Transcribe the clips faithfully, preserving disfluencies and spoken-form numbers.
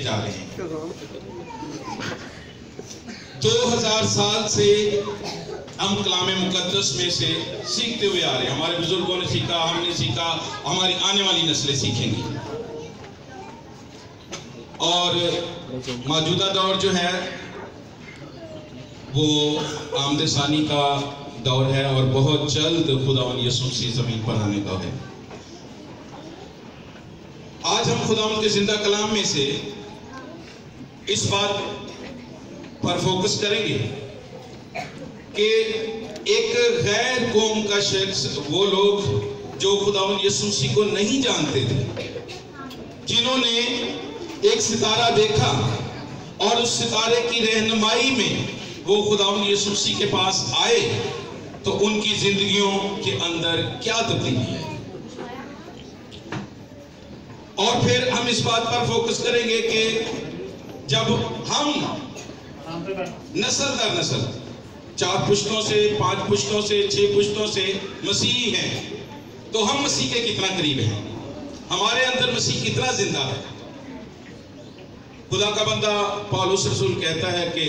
جا رہے ہیں۔ دو ہزار سال سے ہم کلام مقدس میں سے سیکھتے ہوئے آ رہے ہیں، ہمارے بزرگوں نے سیکھا، ہم نے سیکھا، ہماری آنے والی نسلیں سیکھیں گی۔ اور موجودہ دور جو ہے وہ آمد ثانی کا دور ہے، اور بہت جلد خداوند یسوع مسیح زمین پر آنے کا ہے۔ آج ہم خداوند کے زندہ کلام میں سے اس بات پر فوکس کریں گے کہ ایک غیر قوم کا شخص، وہ لوگ جو خداوند یسوع مسیح کو نہیں جانتے تھے، جنہوں نے ایک ستارہ دیکھا اور اس ستارے کی رہنمائی میں وہ خداوند یسوع مسیح کے پاس آئے، تو ان کی زندگیوں کے اندر کیا تبدیلی ہے۔ اور پھر ہم اس بات پر فوکس کریں گے کہ جب ہم نسل در نسل، چار پشتوں سے، پانچ پشتوں سے، چھ پشتوں سے مسیحی ہیں، تو ہم مسیح کے کتنا قریب ہیں، ہمارے اندر مسیح کتنا زندہ ہے۔ خدا کا بندہ پالوس رسول کہتا ہے کہ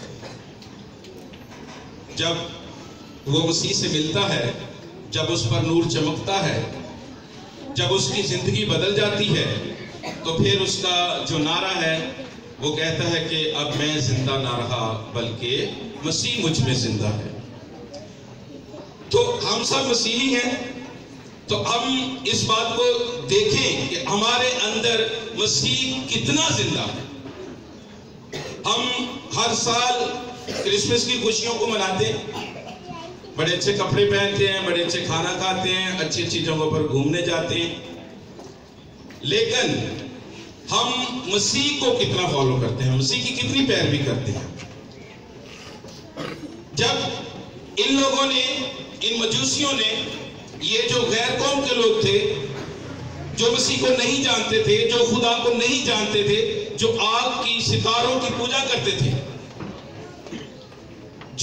جب وہ مسیح سے ملتا ہے، جب اس پر نور چمکتا ہے، جب اس کی زندگی بدل جاتی ہے، تو پھر اس کا جو نعرہ ہے وہ کہتا ہے کہ اب میں زندہ نہ رہا بلکہ مسیح مجھ میں زندہ ہے۔ تو ہم سب مسیحی ہیں، تو ہم اس بات کو دیکھیں کہ ہمارے اندر مسیح کتنا زندہ ہے۔ ہم ہر سال کرسمس کی خوشیوں کو مناتے ہیں، بڑے اچھے کپڑے پہنتے ہیں، بڑے اچھے کھانا کھاتے ہیں، اچھی اچھی جگہوں پر گھومنے جاتے ہیں، لیکن ہم مسیح کو کتنا فالو کرتے ہیں، مسیح کی کتنی پیروی کرتے ہیں۔ جب ان لوگوں نے، ان مجوسیوں نے، یہ جو غیر قوم کے لوگ تھے، جو مسیح کو نہیں جانتے تھے، جو خدا کو نہیں جانتے تھے، جو آگ کی ستاروں کی پوجا کرتے تھے، جو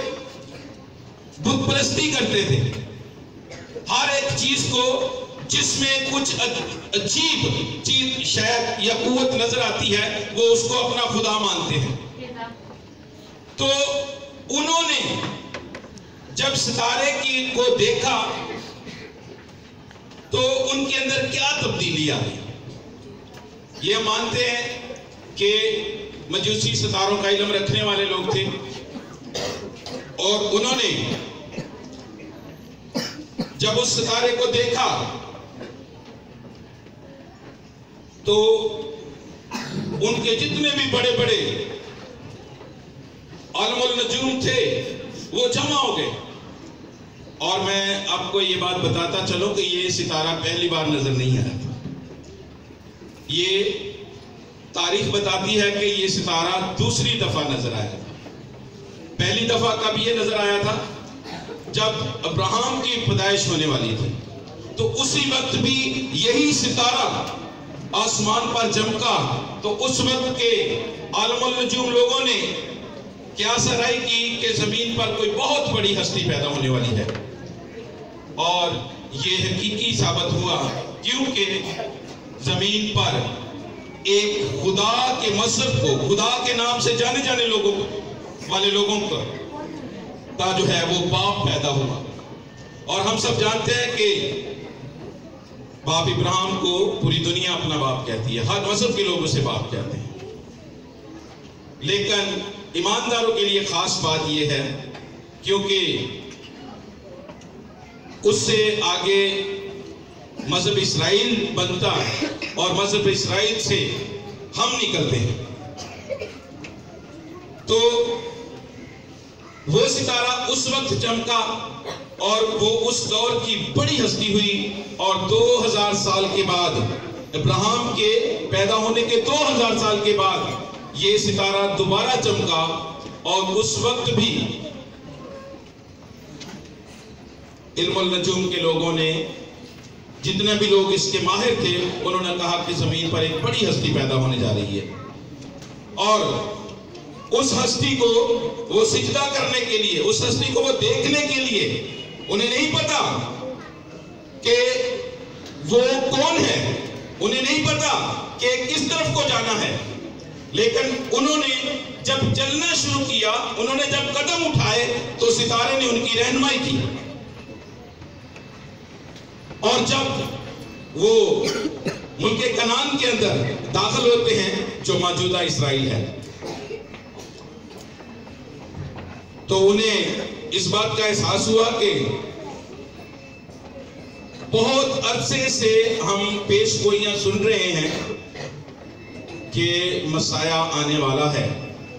بت پرستی کرتے تھے، ہر ایک چیز کو جس میں کچھ عجیب چیز شاید یا قوت نظر آتی ہے، وہ اس کو اپنا خدا مانتے ہیں۔ تو انہوں نے جب ستارے کی کو دیکھا تو ان کے اندر کیا تبدیلی آئی۔ یہ مانتے ہیں کہ مجوسی ستاروں کا علم رکھنے والے لوگ تھے، اور انہوں نے جب اس ستارے کو دیکھا تو ان کے جتنے بھی بڑے بڑے عالم النجوم تھے وہ جمع ہو گئے۔ اور میں آپ کو یہ بات بتاتا چلوں کہ یہ ستارہ پہلی بار نظر نہیں آیا تھا، یہ تاریخ بتاتی ہے کہ یہ ستارہ دوسری دفعہ نظر آیا تھا۔ پہلی دفعہ کب یہ نظر آیا تھا؟ جب ابراہیم کی پیدائش ہونے والی تھی، تو اسی وقت بھی یہی ستارہ آسمان پر چمکا، تو اس وقت کے عالم النجوم لوگوں نے کیا سرائی کی کہ زمین پر کوئی بہت بڑی ہستی پیدا ہونے والی ہے، اور یہ حقیقی ثابت ہوا، کیونکہ زمین پر ایک خدا کے مذہب کو، خدا کے نام سے جانے جانے لوگوں والے لوگوں کا جو ہے وہ باپ پیدا ہوا۔ اور ہم سب جانتے ہیں کہ باپ ابراہیم کو پوری دنیا اپنا باپ کہتی ہے، ہر مذہب کے لوگ اسے باپ کہتے ہیں، لیکن ایمانداروں کے لیے خاص بات یہ ہے کیونکہ اس سے آگے مذہب اسرائیل بنتا، اور مذہب اسرائیل سے ہم نکلتے ہیں۔ تو وہ ستارہ اس وقت چمکا، اور وہ اس دور کی بڑی ہستی ہوئی، اور دو ہزار سال کے بعد، ابراہیم کے پیدا ہونے کے دو ہزار سال کے بعد یہ ستارہ دوبارہ چمکا، اور اس وقت بھی علم النجوم کے لوگوں نے، جتنے بھی لوگ اس کے ماہر تھے، انہوں نے کہا کہ زمین پر ایک بڑی ہستی پیدا ہونے جا رہی ہے، اور اس ہستی کو وہ سجدہ کرنے کے لیے، اس ہستی کو وہ دیکھنے کے لیے، انہیں نہیں پتا کہ وہ کون ہے، انہیں نہیں پتا کہ کس طرف کو جانا ہے، لیکن انہوں نے جب چلنا شروع کیا، انہوں نے جب قدم اٹھائے تو ستارے نے ان کی رہنمائی کی، اور جب وہ ملک کنعان کے اندر داخل ہوتے ہیں جو موجودہ اسرائیل ہے، تو انہیں اس بات کا احساس ہوا کہ بہت عرصے سے ہم پیش گوئیاں سن رہے ہیں کہ مسیح آنے والا ہے،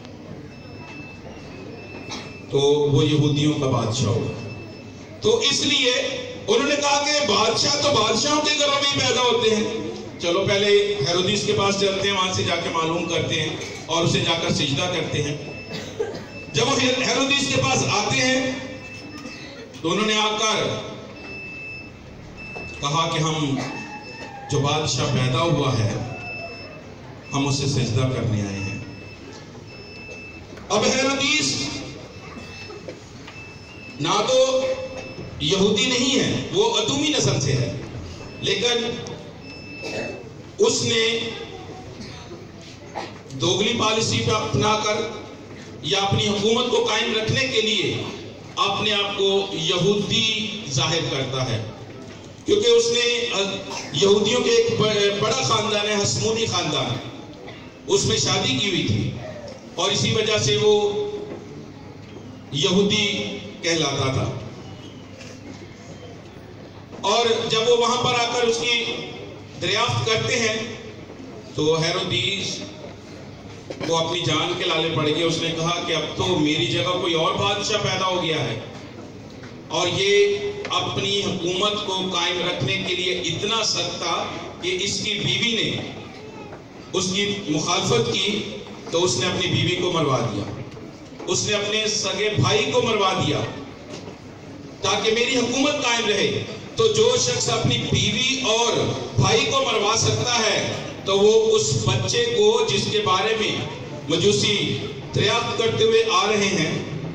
تو وہ یہودیوں کا بادشاہ ہوگا۔ تو اس لیے انہوں نے کہا کہ بادشاہ تو بادشاہوں کے گھروں میں ہی پیدا ہوتے ہیں، چلو پہلے ہیرودیس کے پاس چلتے ہیں، وہاں سے جا کے معلوم کرتے ہیں اور اسے جا کر سجدہ کرتے ہیں۔ جب وہ ہیرودیس کے پاس آتے ہیں تو انہوں نے آ کر کہا کہ ہم جو بادشاہ پیدا ہوا ہے ہم اسے سجدہ کرنے آئے ہیں۔ اب ہیرودیس نہ تو یہودی نہیں ہے، وہ ادومی نسل سے ہے، لیکن اس نے دوگلی پالیسی پہ اپنا کر یا اپنی حکومت کو قائم رکھنے کے لیے اپنے آپ کو یہودی ظاہر کرتا ہے، کیونکہ اس نے یہودیوں کے ایک بڑا خاندان ہے، ہسمونی خاندان، اس میں شادی کی ہوئی تھی اور اسی وجہ سے وہ یہودی کہلاتا تھا۔ اور جب وہ وہاں پر آ کر اس کی دریافت کرتے ہیں تو ہیرودیس وہ اپنی جان کے لالے پڑ گئے۔ اس نے کہا کہ اب تو میری جگہ کوئی اور بادشاہ پیدا ہو گیا ہے اور یہ اپنی حکومت کو قائم رکھنے کے لیے اتنا سخت تھا کہ اس کی بیوی نے اس کی مخالفت کی تو اس نے اپنی بیوی کو مروا دیا، اس نے اپنے سگے بھائی کو مروا دیا تاکہ میری حکومت قائم رہے۔ تو جو شخص اپنی بیوی اور بھائی کو مروا سکتا ہے تو وہ اس بچے کو جس کے بارے میں مجوسی دریافت کرتے ہوئے آ رہے ہیں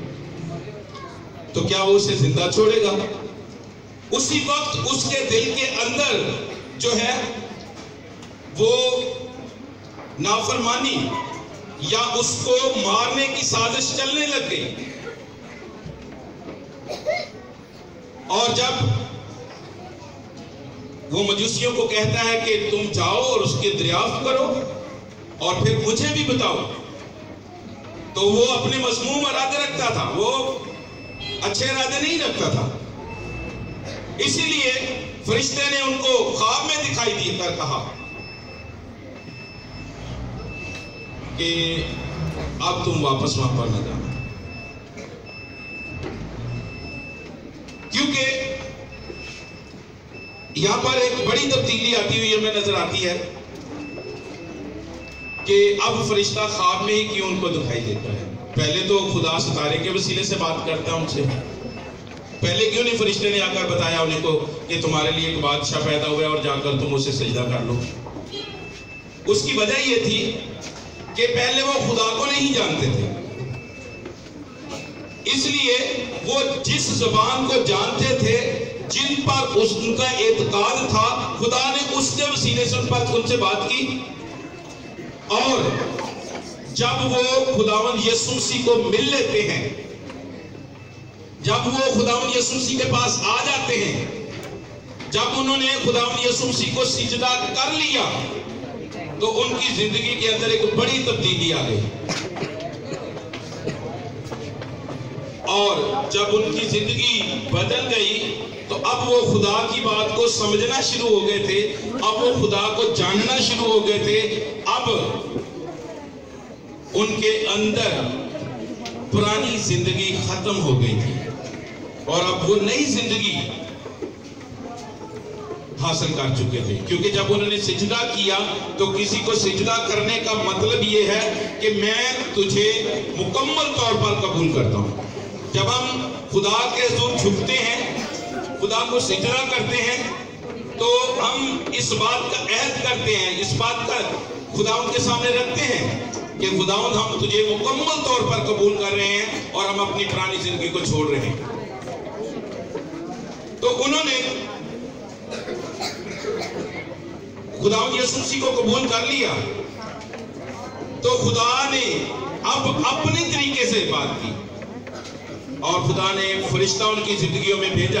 تو کیا وہ اسے زندہ چھوڑے گا؟ اسی وقت اس کے دل کے اندر جو ہے وہ نافرمانی یا اس کو مارنے کی سازش چلنے لگ گئی، اور جب وہ مجوسیوں کو کہتا ہے کہ تم جاؤ اور اس کی دریافت کرو اور پھر مجھے بھی بتاؤ، تو وہ اپنے مذموم ارادے رکھتا تھا، وہ اچھے ارادے نہیں رکھتا تھا۔ اسی لیے فرشتے نے ان کو خواب میں دکھائی دی کر کہا کہ اب تم واپس وہاں پر نہ جانا، کیونکہ یہاں پر ایک بڑی تبدیلی آتی ہوئی ہمیں نظر آتی ہے کہ اب فرشتہ خواب میں ہی کیوں ان کو دکھائی دیتا ہے۔ پہلے تو خدا ستارے کے وسیلے سے بات کرتا ہے ان سے، پہلے کیوں نہیں فرشتے نے آ کر بتایا انہیں کو کہ تمہارے لیے ایک بادشاہ پیدا ہوا ہے اور جا کر تم اسے سجدہ کر لو؟ اس کی وجہ یہ تھی کہ پہلے وہ خدا کو نہیں جانتے تھے، اس لیے وہ جس زبان کو جانتے تھے، جن پر اس ان کا اعتقاد تھا، خدا نے اس کے وسیلے سے ان پر ان سے بات کی، اور جب وہ خداوند یسوع مسیح کو مل لیتے ہیں، جب وہ خداوند یسوع مسیح کے پاس آ جاتے ہیں، جب انہوں نے خداوند یسوع مسیح کو سجدہ کر لیا تو ان کی زندگی کے اندر ایک بڑی تبدیلی آ گئی، اور جب ان کی زندگی بدل گئی تو اب وہ خدا کی بات کو سمجھنا شروع ہو گئے تھے، اب وہ خدا کو جاننا شروع ہو گئے تھے، اب ان کے اندر پرانی زندگی ختم ہو گئی تھی اور اب وہ نئی زندگی حاصل کر چکے تھے، کیونکہ جب انہوں نے سجدہ کیا تو کسی کو سجدہ کرنے کا مطلب یہ ہے کہ میں تجھے مکمل طور پر قبول کرتا ہوں۔ جب ہم خدا کے حضور جھکتے ہیں، خدا کو سجدہ کرتے ہیں، تو ہم اس بات کا عہد کرتے ہیں، اس بات کا خداوند کے سامنے رکھتے ہیں کہ خداوند ہم تجھے مکمل طور پر قبول کر رہے ہیں اور ہم اپنی پرانی زندگی کو چھوڑ رہے ہیں۔ تو انہوں نے خداوند یسوع مسیح کو قبول کر لیا تو خدا نے اب اپنے طریقے سے بات کی اور خدا نے فرشتہ ان کی زندگیوں میں بھیجا.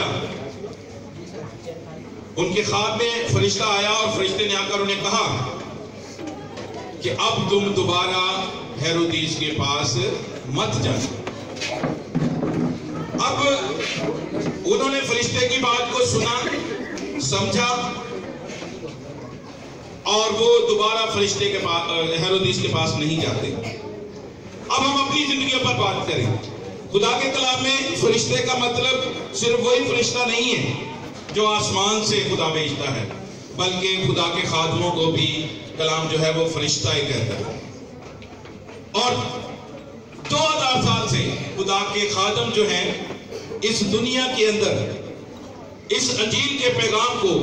ان کے خواب میں فرشتہ آیا اور فرشتے نے آ کر انہیں کہا کہ اب تم دوبارہ ہیرودیس کے پاس مت جانا. اب انہوں نے فرشتے کی بات کو سنا، سمجھا اور وہ دوبارہ فرشتے کے پاس ہیرودیس کے پاس نہیں جاتے. اب ہم اپنی زندگیوں پر بات کریں. خدا کے کلام میں فرشتے کا مطلب صرف وہی فرشتہ نہیں ہے جو آسمان سے خدا بھیجتا ہے، بلکہ خدا کے خادموں کو بھی کلام جو ہے وہ فرشتہ ہی کہتا ہے. اور دو ہزار سال سے خدا کے خادم جو ہیں اس دنیا کے اندر اس انجیل کے پیغام کو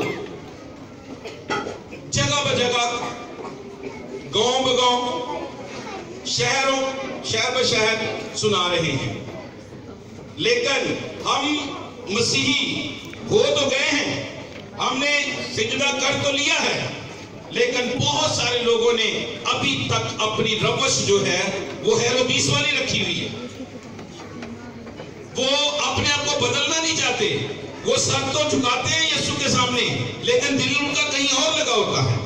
جگہ بجگہ، گاؤں بگاؤں، شہروں شہر بشہر سنا رہے ہیں. لیکن ہم مسیحی ہو تو گئے ہیں، ہم نے سجدہ کر تو لیا ہے، لیکن بہت سارے لوگوں نے ابھی تک اپنی روش جو ہے وہ ہیرودیس والی رکھی ہوئی ہے. وہ اپنے آپ کو بدلنا نہیں چاہتے. وہ سر تو جھکاتے ہیں یسوع کے سامنے، لیکن دل ان کا کہیں اور لگا ہوتا ہے.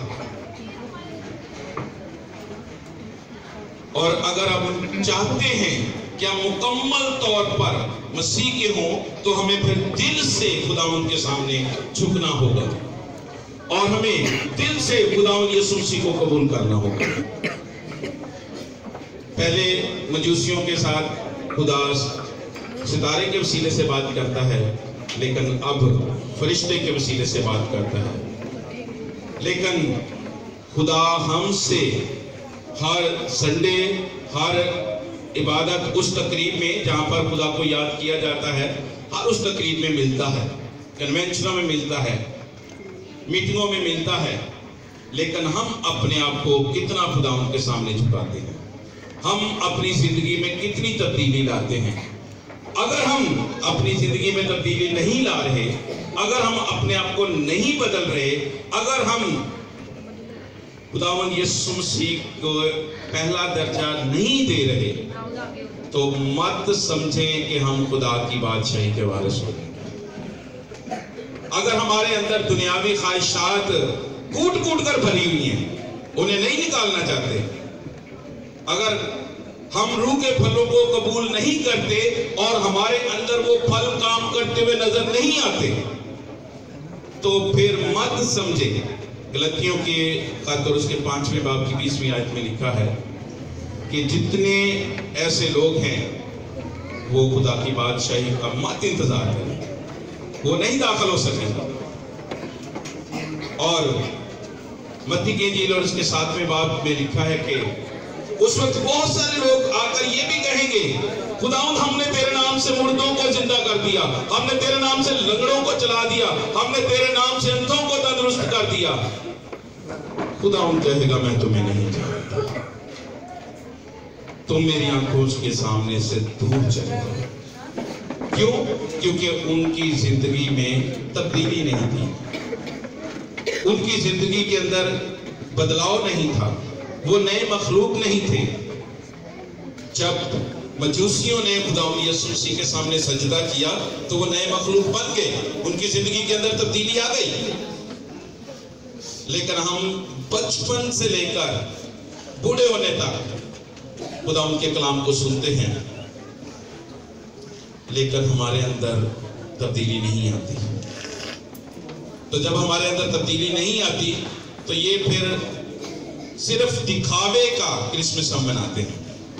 اور اگر ہم چاہتے ہیں کہ ہم مکمل طور پر مسیح کے ہوں تو ہمیں پھر دل سے خداوند کے سامنے جھکنا ہوگا اور ہمیں دل سے خداوند یسوع مسیح کو قبول کرنا ہوگا. پہلے مجوسیوں کے ساتھ خدا ستارے کے وسیلے سے بات کرتا ہے، لیکن اب فرشتے کے وسیلے سے بات کرتا ہے. لیکن خدا ہم سے ہر سنڈے، ہر عبادت، اس تقریب میں جہاں پر خدا کو یاد کیا جاتا ہے، ہر اس تقریب میں ملتا ہے، کنونشنوں میں ملتا ہے، میٹنگوں میں ملتا ہے. لیکن ہم اپنے آپ کو کتنا خدا ان کے سامنے جھکاتے ہیں؟ ہم اپنی زندگی میں کتنی تبدیلی لاتے ہیں؟ اگر ہم اپنی زندگی میں تبدیلی نہیں لا رہے، اگر ہم اپنے آپ کو نہیں بدل رہے، اگر ہم خداوند یسوع مسیح کو پہلا درجہ نہیں دے رہے، تو مت سمجھیں کہ ہم خدا کی بادشاہی کے وارث ہو گئے. اگر ہمارے اندر دنیاوی خواہشات کوٹ کوٹ کر بھری ہوئی ہیں، انہیں نہیں نکالنا چاہتے، اگر ہم روح کے پھلوں کو قبول نہیں کرتے اور ہمارے اندر وہ پھل کام کرتے ہوئے نظر نہیں آتے، تو پھر مت سمجھیں. غلطیوں کے خط اور اس کے پانچویں باب کی بیسویں آیت میں لکھا ہے کہ جتنے ایسے لوگ ہیں وہ خدا کی بادشاہی کا مت انتظار کریں، وہ نہیں داخل ہو سکیں گے. اور متی کی انجیل اور اس کے ساتویں باب میں لکھا ہے کہ اس وقت بہت سارے لوگ آ کر یہ بھی کہیں گے، خداوند ہم نے تیرے نام سے مردوں کو زندہ کر دیا، ہم نے تیرے نام سے لنگڑوں کو چلا دیا، ہم نے تیرے نام سے اندھوں کو تندرست کر دیا. خداوند کہے گا میں تمہیں نہیں جانتا، تم میری آنکھوں کے سامنے سے دور چلے گا. کیوں؟ کیونکہ ان کی زندگی میں تبدیلی نہیں تھی، ان کی زندگی کے اندر بدلاؤ نہیں تھا، وہ نئے مخلوق نہیں تھے. جب مجوسیوں نے خداوند یسوع مسیح کے سامنے سجدہ کیا تو وہ نئے مخلوق بن گئے، ان کی زندگی کے اندر تبدیلی آ گئی. لیکن ہم بچپن سے لے کر بوڑھے ہونے تک خداوند کے کلام کو سنتے ہیں، لیکن ہمارے اندر تبدیلی نہیں آتی. تو جب ہمارے اندر تبدیلی نہیں آتی تو یہ پھر صرف دکھاوے کا کرسمس ہم مناتے ہیں،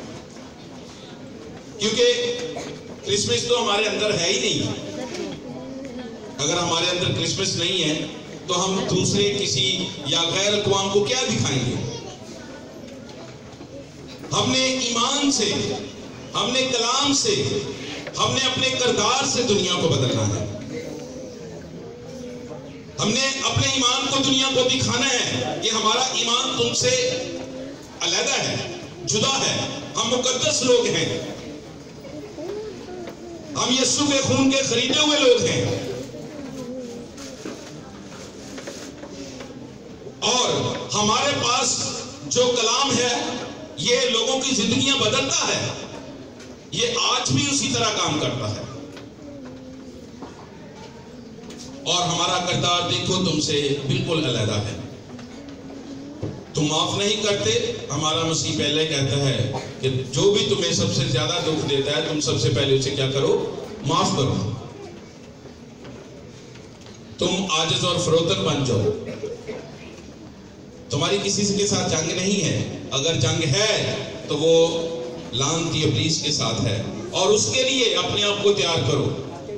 کیونکہ کرسمس تو ہمارے اندر ہے ہی نہیں. اگر ہمارے اندر کرسمس نہیں ہے تو ہم دوسرے کسی یا غیر اقوام کو کیا دکھائیں گے؟ ہم نے ایمان سے، ہم نے کلام سے، ہم نے اپنے کردار سے دنیا کو بدلنا ہے. ہم نے اپنے ایمان کو دنیا کو دکھانا ہے کہ ہمارا ایمان تم سے علیحدہ ہے، جدا ہے، ہم مقدس لوگ ہیں، ہم یسوع کے خون کے خریدے ہوئے لوگ ہیں. اور مقدس جو کلام ہے یہ لوگوں کی زندگیاں بدلتا ہے، یہ آج بھی اسی طرح کام کرتا ہے۔ اور ہمارا کردار دیکھو تم سے بالکل علیحدہ ہے۔ تم معاف نہیں کرتے، ہمارا مسیح پہلے کہتا ہے کہ جو بھی تمہیں سب سے زیادہ دکھ دیتا ہے تم سب سے پہلے اسے کیا کرو؟ معاف کرو۔ تم عاجز اور فروتن بن جاؤ۔ تمہاری کسی کے ساتھ جنگ نہیں ہے، اگر جنگ ہے تو وہ لعنتی ابلیس کے ساتھ ہے، اور اس کے لیے اپنے آپ کو تیار کرو۔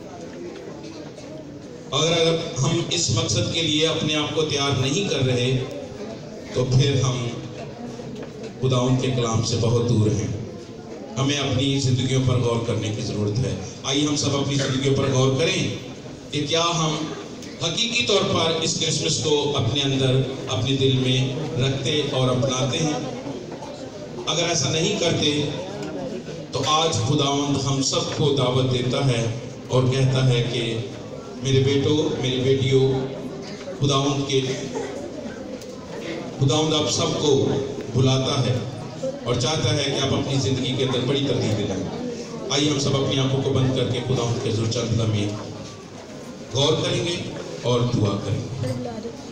اگر اگر ہم اس مقصد کے لیے اپنے آپ کو تیار نہیں کر رہے تو پھر ہم خداوند کے کلام سے بہت دور ہیں۔ ہمیں اپنی زندگیوں پر غور کرنے کی ضرورت ہے۔ آئیے ہم سب اپنی زندگیوں پر غور کریں کہ کیا ہم حقیقی طور پر اس کرسمس کو اپنے اندر اپنے دل میں رکھتے اور اپناتے ہیں۔ اگر ایسا نہیں کرتے تو آج خداوند ہم سب کو دعوت دیتا ہے اور کہتا ہے کہ میرے بیٹوں میری بیٹیوں، خداوند کے خداوند آپ سب کو بلاتا ہے اور چاہتا ہے کہ آپ اپنی زندگی کے اندر بڑی تبدیلی لائیں۔ آئیے ہم سب اپنی آنکھوں کو بند کر کے خداوند کے حضور چند لمحے غور کریں گے اور دعا کریں گے۔